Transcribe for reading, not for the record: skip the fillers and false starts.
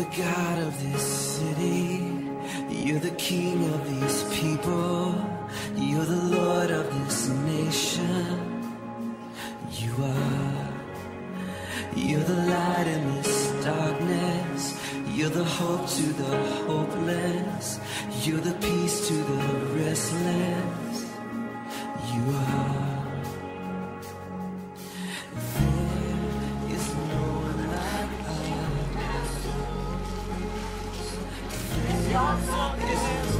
the God of this city. You're the King of these people. You're the Lord of this nation. You are. You're the light in this darkness. You're the hope to the hopeless. You're the peace to the restless. You are. There is no one like us. There is